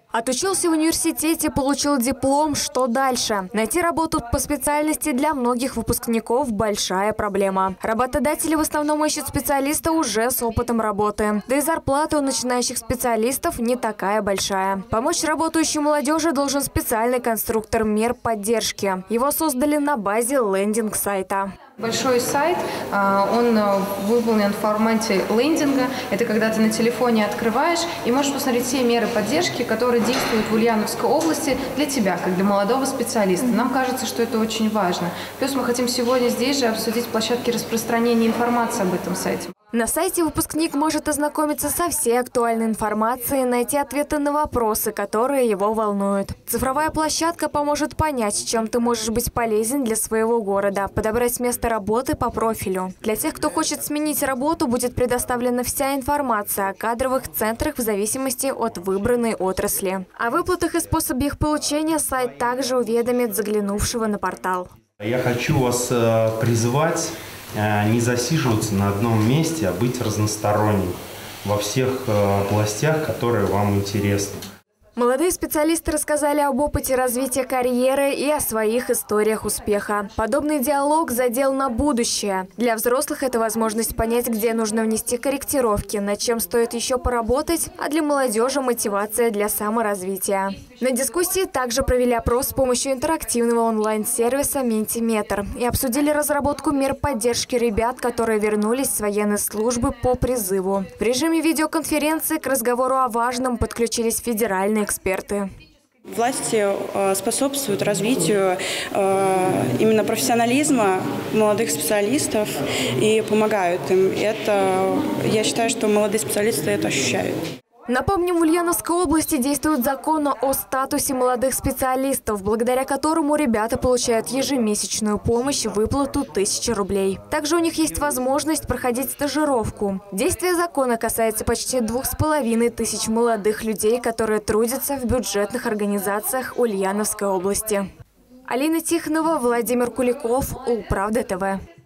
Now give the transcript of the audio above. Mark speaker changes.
Speaker 1: Отучился в университете, получил диплом. Что дальше? Найти работу по специальности для многих выпускников – большая проблема. Работодатели в основном ищут специалиста уже с опытом работы. Да и зарплата у начинающих специалистов не такая большая. Помочь работающей молодежи должен специальный конструктор мер поддержки. Его создали на базе лендинг-сайта.
Speaker 2: Большой сайт, он выполнен в формате лендинга. Это когда ты на телефоне открываешь и можешь посмотреть все меры поддержки, которые действуют в Ульяновской области для тебя, как для молодого специалиста. Нам кажется, что это очень важно. Плюс мы хотим сегодня здесь же обсудить площадки распространения информации об этом сайте.
Speaker 1: На сайте выпускник может ознакомиться со всей актуальной информацией, найти ответы на вопросы, которые его волнуют. Цифровая площадка поможет понять, чем ты можешь быть полезен для своего города, подобрать место работы по профилю. Для тех, кто хочет сменить работу, будет предоставлена вся информация о кадровых центрах в зависимости от выбранной отрасли. О выплатах и способе их получения сайт также уведомит заглянувшего на портал.
Speaker 3: Я хочу вас призвать не засиживаться на одном месте, а быть разносторонним во всех областях, которые вам интересны.
Speaker 1: Молодые специалисты рассказали об опыте развития карьеры и о своих историях успеха. Подобный диалог задел на будущее. Для взрослых это возможность понять, где нужно внести корректировки, над чем стоит еще поработать, а для молодежи мотивация для саморазвития. На дискуссии также провели опрос с помощью интерактивного онлайн-сервиса «Ментиметр» и обсудили разработку мер поддержки ребят, которые вернулись с военной службы по призыву. В режиме видеоконференции к разговору о важном подключились федеральные эксперты.
Speaker 4: Власти способствуют развитию именно профессионализма молодых специалистов и помогают им. Я считаю, что молодые специалисты это ощущают.
Speaker 1: Напомним, в Ульяновской области действует закон о статусе молодых специалистов, благодаря которому ребята получают ежемесячную помощь в выплату 1000 рублей. Также у них есть возможность проходить стажировку. Действие закона касается почти 2500 молодых людей, которые трудятся в бюджетных организациях Ульяновской области. Алина Тихонова, Владимир Куликов, Улправда ТВ.